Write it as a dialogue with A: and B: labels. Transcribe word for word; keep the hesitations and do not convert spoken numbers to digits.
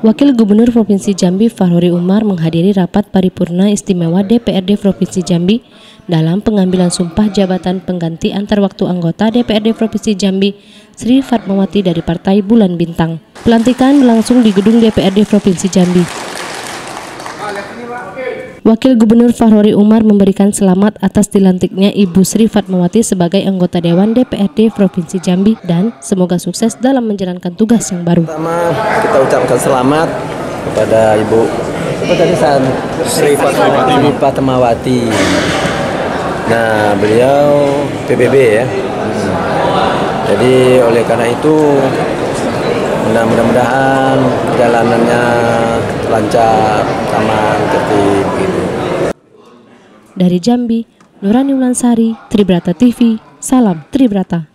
A: Wakil Gubernur Provinsi Jambi Fahrori Umar menghadiri rapat paripurna istimewa D P R D Provinsi Jambi dalam pengambilan sumpah jabatan pengganti antar waktu anggota D P R D Provinsi Jambi Sri Fatmawati dari Partai Bulan Bintang. Pelantikan berlangsung di gedung D P R D Provinsi Jambi. Wakil Gubernur Fahrori Umar memberikan selamat atas dilantiknya Ibu Sri Fatmawati sebagai anggota Dewan D P R D Provinsi Jambi dan semoga sukses dalam menjalankan tugas yang baru.
B: Pertama, kita ucapkan selamat kepada Ibu Sri Fatmawati. Nah, beliau P B B ya. Jadi oleh karena itu mudah-mudahan perjalanannya lancar, aman, tertib gitu.
A: Dari Jambi, Nurani Ulansari, Tribrata T V, salam Tribrata.